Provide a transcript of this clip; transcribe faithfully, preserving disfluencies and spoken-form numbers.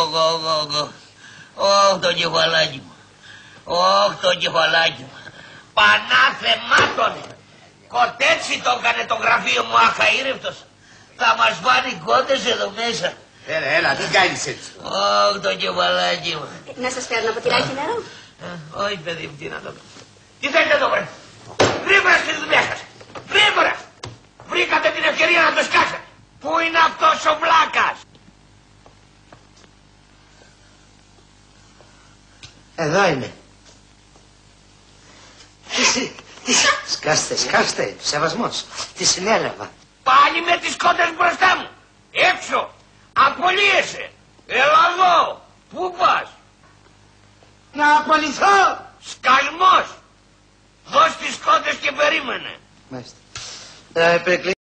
Ωχ, το κεφαλάκι μου. Ωχ, το κεφαλάκι μου. Πανάθεμάτων. Κοτέτσι το έκανε το γραφείο μου αχαήρευτος. Θα μας βάλει κότες εδώ μέσα. Έλα, έλα, τι κάνεις έτσι. Ωχ, το κεφαλάκι μου. Να σας φέρνω ποτηράκι νερό. Όχι, παιδί μου, τι να το πω. Τι θέλετε εδώ, βρε. Γρήγορα στη δουλειά σας. Γρήγορα. Βρήκατε την ευκαιρία να το σκάσετε. Πού είναι αυτός ο βλάκας. Εδώ είναι. Σκάστε, σκάστε, σεβασμός. Τη συνέλαβα. Πάλι με τις κότες μπροστά μου. Έξω. Απολύεσαι. Έλα εδώ. Πού πας. Να απολυθώ. Σκαλμός. Δώσ' τις κότες και περίμενε. Μάλιστα.